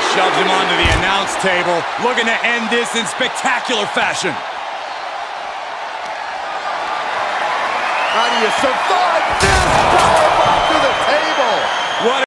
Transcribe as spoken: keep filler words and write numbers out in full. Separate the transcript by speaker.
Speaker 1: Shoves him onto the announce table, looking to end this in spectacular fashion.
Speaker 2: How do you survive this? Powerbomb to the table.
Speaker 1: What